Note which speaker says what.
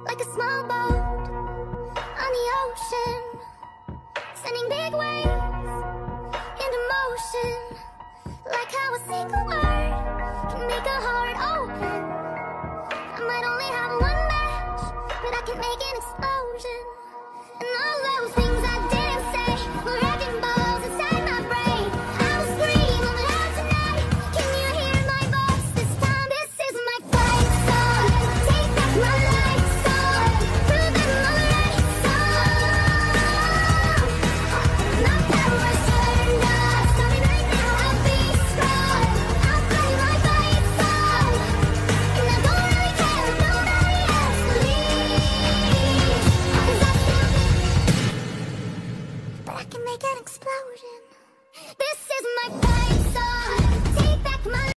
Speaker 1: like a small boat on the ocean, sending big waves into motion, like how a single word